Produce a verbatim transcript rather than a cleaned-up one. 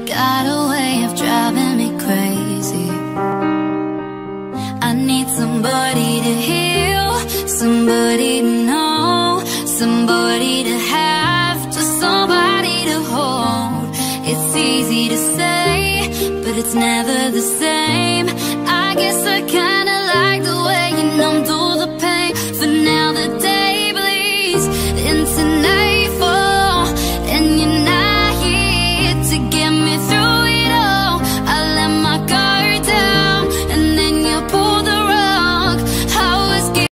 got a way of driving me crazy. I need somebody to heal, somebody to know, somebody to have, just somebody to hold. It's easy to say, but it's never the same. I guess I can't